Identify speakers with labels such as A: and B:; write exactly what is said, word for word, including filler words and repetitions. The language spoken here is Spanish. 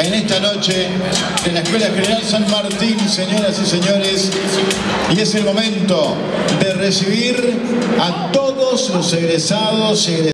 A: en esta noche de la Escuela General San Martín, señoras y señores, y es el momento de recibir a todos los egresados y egresadas